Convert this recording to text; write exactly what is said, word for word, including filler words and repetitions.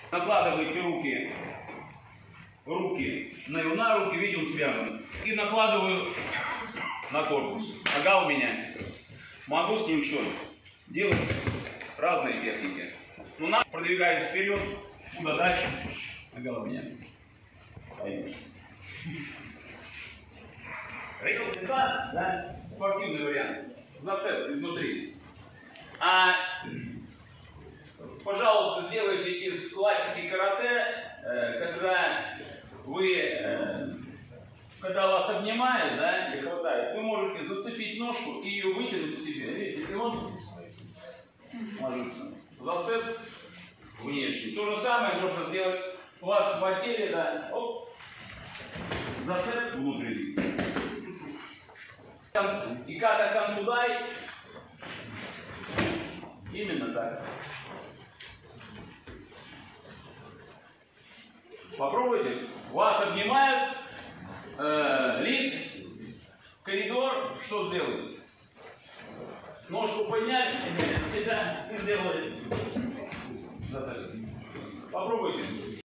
Накладываете руки, руки на, на руки, видите, он связан. И накладываю на корпус. Нога у меня. Могу с ним что? Делать разные техники. Но нам продвигаемся вперед. Куда дальше? Нога у меня. Пойдем. Рейл, да? Спортивный вариант. Зацеп изнутри. А, пожалуйста, сделайте из классики карате, когда вы, когда вас обнимают, да, и хватает, вы можете зацепить ножку и ее вытянуть к себе. Видите, и он ложится. Зацеп внешний. То же самое можно сделать у вас в теле, да, оп, зацеп внутренний. И Kodokan туда, именно так. Попробуйте. Вас обнимают, э, лифт, коридор, что сделаете? Ножку поднять, себя и сделаете. Попробуйте.